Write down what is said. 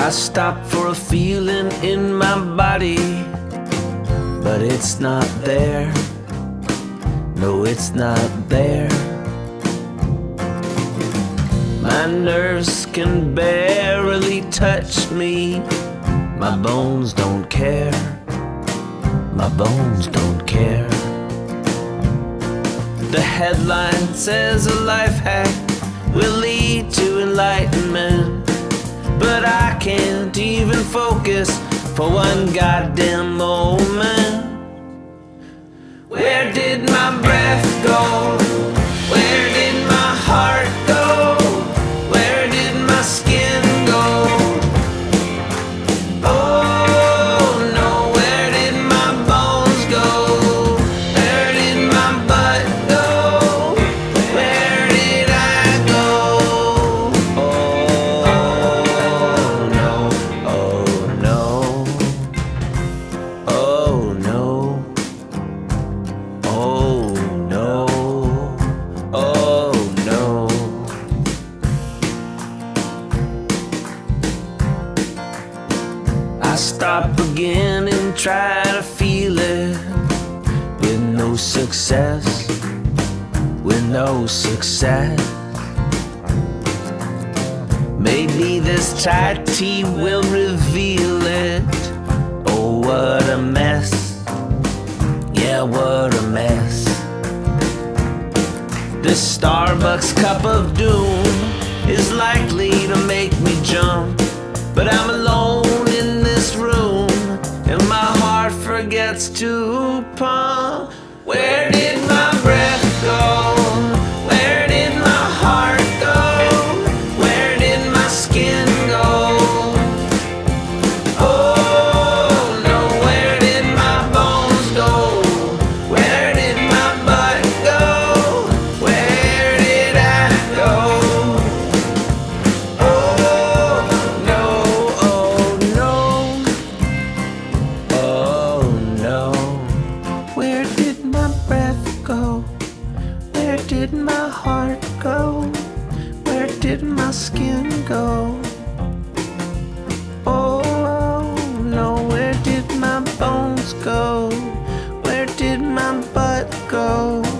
I stop for a feeling in my body, but it's not there. No, it's not there. My nerves can barely touch me. My bones don't care. My bones don't care. The headline says a life hack will lead to enlightenment, but I can't even focus for one goddamn moment. Where did my breath go? Where did my heart go? Where did my skin go? Oh no, where did my bones go? Where did my butt go? Where did I go? Oh no, oh no, oh no. Oh no, oh no. I stop again and try to feel it, with no success, with no success. Maybe this Thai tea will reveal it. Oh, what a mess. Yeah, what a mess. This Starbucks cup of doom is likely to make me jump, but I'm alone in this room and my heart forgets to pump. Where did my breath go? Where did my heart go? Where did my skin go? Oh no, where did my bones go? Where did my butt go? Where did I go? Oh no, oh no, oh no. Where did my breath go? Where did my heart go? Where did my skin go? Oh no, where did my bones go? Where did my butt go?